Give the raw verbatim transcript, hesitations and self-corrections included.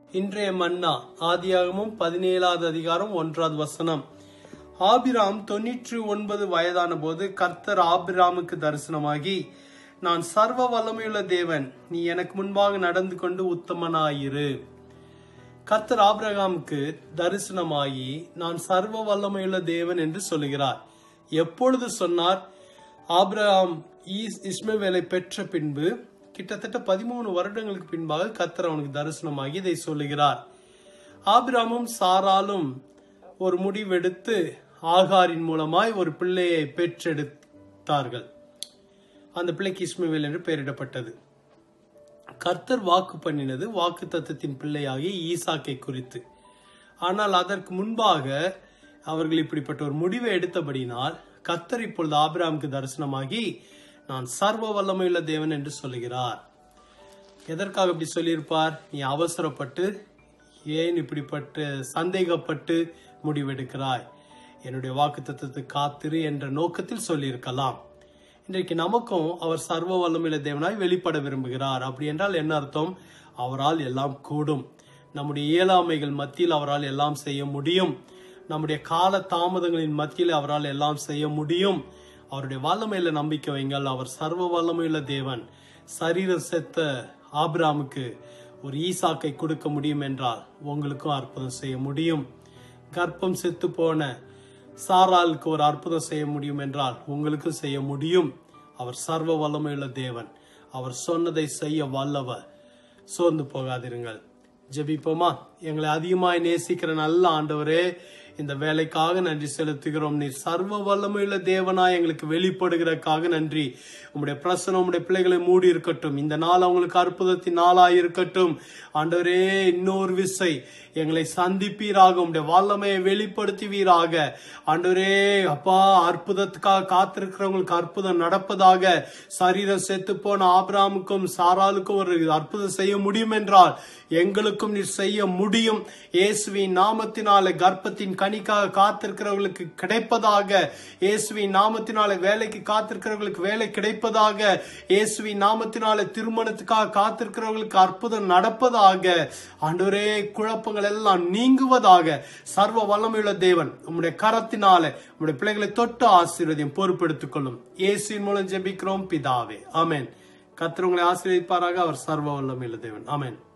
இன்றைய மன்னா ஆதியாகமம் பதினேழாவது அதிகாரம் ஒன்றாவது வசனம். ஆபிராம் தொன்னூற்றி ஒன்பது வயதான போது கர்த்தர் ஆபிராமுக்கு தரிசனமாகி, நான் சர்வ வல்லமையுள்ள தேவன், நீ எனக்கு முன்பாக நடந்து கொண்டு உத்தமனாயிரு. கர்த்தர் ஆபிரகாமுக்கு தரிசனமாகி நான் சர்வ வல்லமையுள்ள தேவன் என்று சொல்லுகிறார். எப்பொழுது சொன்னார்? ஆபிரகாம் இஸ்மவேலை பெற்ற பின்பு கிட்டத்தட்ட பதிமூணு வருடங்களுக்கு பின்பாக கர்த்தர் அவனுக்கு தரிசனமாகி இதை சொல்லுகிறார். ஆபிரகாமும் சாராலும் ஒரு முடிவெடுத்து ஆகாரின் மூலமாய் ஒரு பிள்ளையை பெற்றெடுத்தார்கள். அந்த பிள்ளைக்கு இஸ்மவேல் என்று பெயரிடப்பட்டது. கர்த்தர் வாக்கு பண்ணினது வாக்கு தத்தத்தின் பிள்ளையாகிய ஈசாக்கை குறித்து. ஆனால் அதற்கு முன்பாக அவர்கள் இப்படிப்பட்ட ஒரு முடிவை எடுத்தபடினால் கர்த்தர் இப்பொழுது ஆபிரகாமுக்கு தரிசனமாகி நான் சர்வ வல்லமையுள்ள தேவன் என்று சொல்லுகிறார். எதற்காக இப்படி சொல்லியிருப்பார்? நீ அவசரப்பட்டு ஏன் இப்படிப்பட்டு சந்தேகப்பட்டு முடிவெடுக்கிறாய், என்னுடைய வாக்கு தத்தத்துக்கு காத்திரு என்ற நோக்கத்தில் சொல்லியிருக்கலாம். இன்றைக்கு நமக்கும் அவர் சர்வ வல்லமையுள்ள தேவனாய் வெளிப்பட விரும்புகிறார். அப்படி என்றால் என்ன அர்த்தம்? அவரால் எல்லாம் கூடும். நம்முடைய இயலாமைகள் மத்தியில் அவரால் எல்லாம் செய்ய முடியும். நம்முடைய கால தாமதங்களின் மத்தியில் அவரால் எல்லாம் செய்ய முடியும். அவருடைய வல்லமையில நம்பிக்கை வைங்கள். அவர் சர்வ வல்லமையுள்ள தேவன். சரீரம் செத்த ஆபிரகாமுக்கு ஒரு ஈசாக்கை கொடுக்க முடியும் என்றால் உங்களுக்கும் அற்புதம் செய்ய முடியும். கர்ப்பம் செத்து போன சாராளுக்கு ஒரு அற்புதம் செய்ய முடியும் என்றால் உங்களுக்கும் செய்ய முடியும். அவர் சர்வ வல்லமையுள்ள தேவன். அவர் சொன்னதை செய்ய வல்லவர். சோர்ந்து போகாதிருங்கள். ஜெபிப்போமா? எங்களை அதிகமாய் நேசிக்கிற நல்ல ஆண்டவரே, இந்த வேலைக்காக நன்றி செலுத்துகிறோம். நீர் சர்வ வல்லமையுள்ள தேவனாய் எங்களுக்கு வெளிப்படுகிறதுக்காக நன்றி. உங்களுடைய பிரசனம் உங்களுடைய பிள்ளைகளை மூடி இருக்கட்டும். இந்த நாள் அவங்களுக்கு அற்புதத்தின் நாளாய் இருக்கட்டும். ஆண்டவரே, இன்னொரு விசை எங்களை சந்திப்பீராக, உங்களுடைய வல்லமையை வெளிப்படுத்துவீராக. ஆண்டவரே அப்பா, அற்புதத்துக்காக காத்திருக்கிறவங்களுக்கு அற்புதம் நடப்பதாக. சரீரம் செத்து போன ஆபிரகாமுக்கும் சாராளுக்கும் ஒரு அற்புதம் செய்ய முடியும் என்றால் எங்களுக்கும் நீர் செய்ய முடியும். இயேசுவின் நாமத்தினாலே கர்ப்பத்தின் கனிக்காக காத்திருக்கிறவர்களுக்கு கிடைப்பதாக. இயேசுவின் நாமத்தினாலே வேலைக்கு காத்திருக்கிறவர்களுக்கு வேலை கிடைப்பதாக. இயேசுவின் நாமத்தினாலே திருமணத்துக்காக காத்திருக்கிறவர்களுக்கு அற்புதம் நடப்பதாக. ஆண்டவரே, குழப்பங்கள் எல்லாம் நீங்குவதாக. சர்வ வல்லமையுள்ள தேவன் உம்முடைய கரத்தினாலே உம்முடைய பிள்ளைகளை தொட்டு ஆசீர்வாதம் பொறுப்பெடுத்துக் கொள்ளும். இயேசுவின் மூலம் ஜெபிக்கிறோம் பிதாவே, ஆமென். கர்த்தர் உங்களை ஆசீர்வதிப்பாராக. அவர் சர்வ வல்லமையுள்ள தேவன். ஆமென்.